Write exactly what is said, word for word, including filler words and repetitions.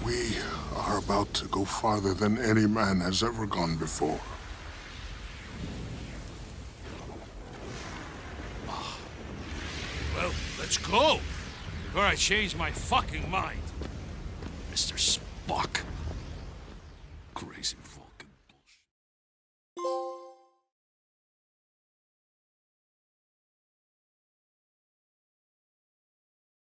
We are about to go farther than any man has ever gone before. Well, let's go! Before I change my fucking mind. Mister Spock.